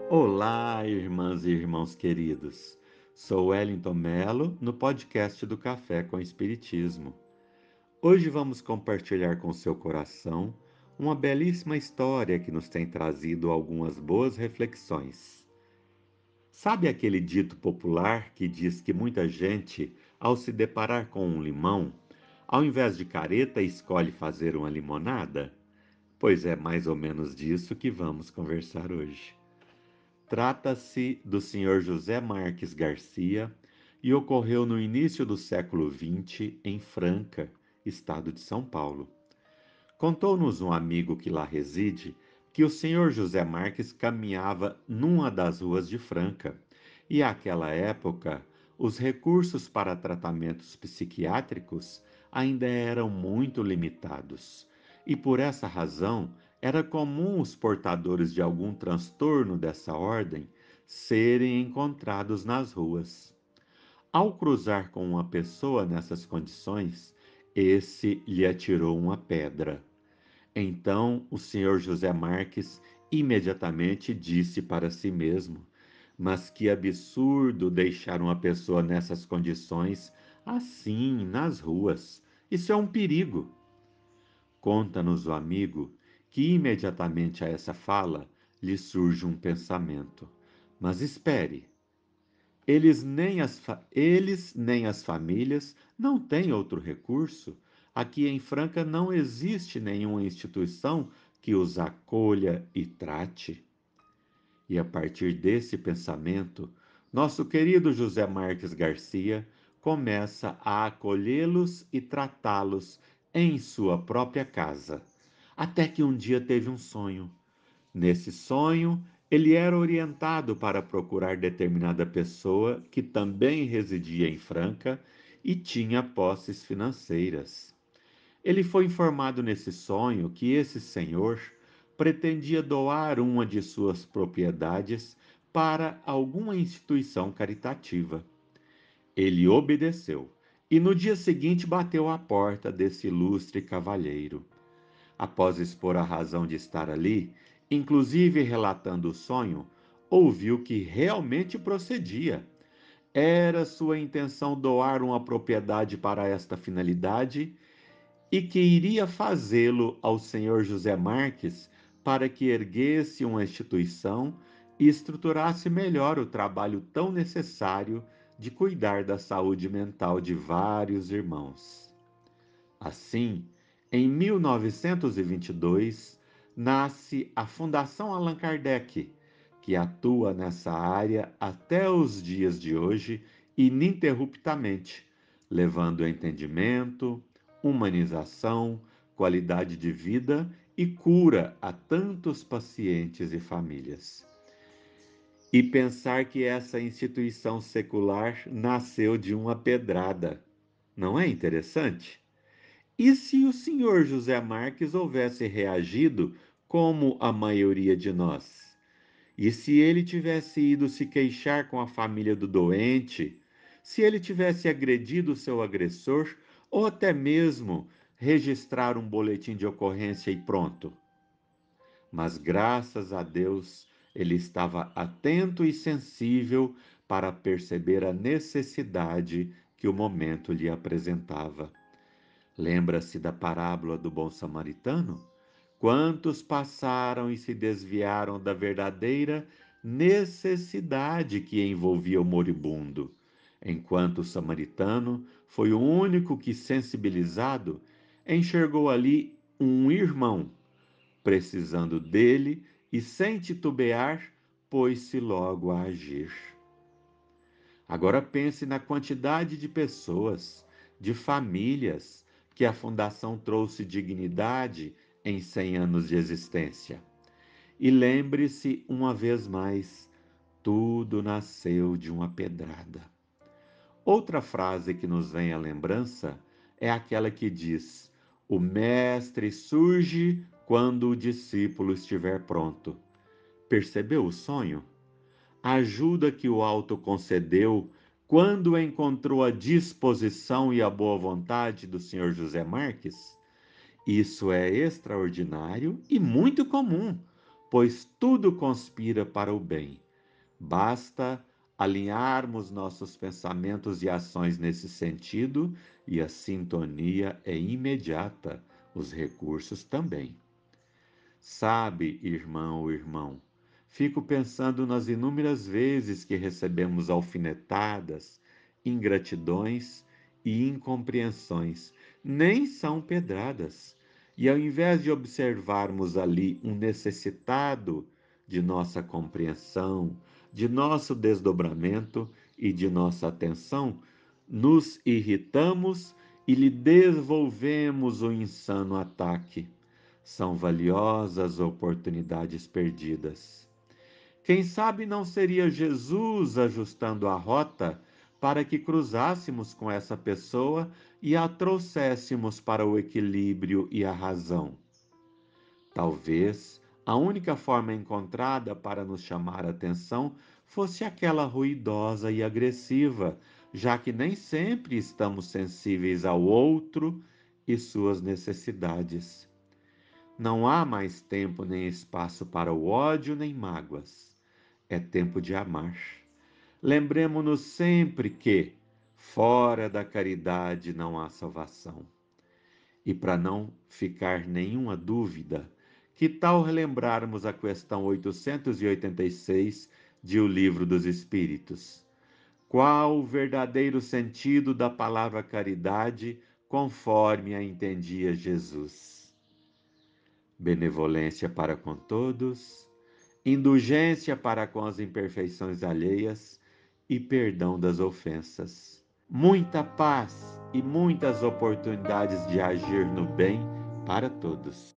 Olá, irmãs e irmãos queridos. Sou Wellington Melo, no podcast do Café com Espiritismo. Hoje vamos compartilhar com seu coração uma belíssima história que nos tem trazido algumas boas reflexões. Sabe aquele dito popular que diz que muita gente, ao se deparar com um limão, ao invés de careta, escolhe fazer uma limonada? Pois é mais ou menos disso que vamos conversar hoje. Trata-se do Sr. José Marques Garcia e ocorreu no início do século XX em Franca, estado de São Paulo. Contou-nos um amigo que lá reside que o Sr. José Marques caminhava numa das ruas de Franca e, àquela época, os recursos para tratamentos psiquiátricos ainda eram muito limitados. E por essa razão, era comum os portadores de algum transtorno dessa ordem serem encontrados nas ruas. Ao cruzar com uma pessoa nessas condições, esse lhe atirou uma pedra. Então o senhor José Marques imediatamente disse para si mesmo: Mas que absurdo deixar uma pessoa nessas condições assim nas ruas. Isso é um perigo. Conta-nos o amigo que imediatamente a essa fala lhe surge um pensamento. Mas espere, eles nem as famílias não têm outro recurso. Aqui em Franca não existe nenhuma instituição que os acolha e trate. E a partir desse pensamento, nosso querido José Marques Garcia começa a acolhê-los e tratá-los em sua própria casa. Até que um dia teve um sonho. Nesse sonho, ele era orientado para procurar determinada pessoa que também residia em Franca e tinha posses financeiras. Ele foi informado nesse sonho que esse senhor pretendia doar uma de suas propriedades para alguma instituição caritativa. Ele obedeceu e no dia seguinte bateu à porta desse ilustre cavalheiro. Após expor a razão de estar ali, inclusive relatando o sonho, ouviu que realmente procedia. Era sua intenção doar uma propriedade para esta finalidade e que iria fazê-lo ao senhor José Marques para que erguesse uma instituição e estruturasse melhor o trabalho tão necessário de cuidar da saúde mental de vários irmãos. Assim, em 1922, nasce a Fundação Allan Kardec, que atua nessa área até os dias de hoje ininterruptamente, levando entendimento, humanização, qualidade de vida e cura a tantos pacientes e famílias. E pensar que essa instituição secular nasceu de uma pedrada. Não é interessante? E se o senhor José Marques houvesse reagido como a maioria de nós? E se ele tivesse ido se queixar com a família do doente? Se ele tivesse agredido o seu agressor? Ou até mesmo registrar um boletim de ocorrência e pronto? Mas graças a Deus ele estava atento e sensível para perceber a necessidade que o momento lhe apresentava. Lembra-se da parábola do bom samaritano? Quantos passaram e se desviaram da verdadeira necessidade que envolvia o moribundo, enquanto o samaritano foi o único que, sensibilizado, enxergou ali um irmão precisando dele e, sem titubear, pôs-se logo a agir. Agora pense na quantidade de pessoas, de famílias, que a Fundação trouxe dignidade em 100 anos de existência. E lembre-se uma vez mais, tudo nasceu de uma pedrada. Outra frase que nos vem à lembrança é aquela que diz: O mestre surge quando o discípulo estiver pronto. Percebeu o sonho? A ajuda que o alto concedeu quando encontrou a disposição e a boa vontade do senhor José Marques? Isso é extraordinário e muito comum. pois tudo conspira para o bem. Basta alinharmos nossos pensamentos e ações nesse sentido e a sintonia é imediata, os recursos também. Sabe, irmão ou irmão, fico pensando nas inúmeras vezes que recebemos alfinetadas, ingratidões e incompreensões. Nem são pedradas. E ao invés de observarmos ali um necessitado de nossa compreensão, de nosso desdobramento e de nossa atenção, nos irritamos e lhe devolvemos o insano ataque. São valiosas oportunidades perdidas. Quem sabe não seria Jesus ajustando a rota para que cruzássemos com essa pessoa e a trouxéssemos para o equilíbrio e a razão. Talvez a única forma encontrada para nos chamar a atenção fosse aquela ruidosa e agressiva, já que nem sempre estamos sensíveis ao outro e suas necessidades. Não há mais tempo nem espaço para o ódio nem mágoas. É tempo de amar. Lembremos-nos sempre que, fora da caridade, não há salvação. E para não ficar nenhuma dúvida, que tal relembrarmos a questão 886 de O Livro dos Espíritos? Qual o verdadeiro sentido da palavra caridade, conforme a entendia Jesus? Benevolência para com todos, indulgência para com as imperfeições alheias e perdão das ofensas. Muita paz e muitas oportunidades de agir no bem para todos.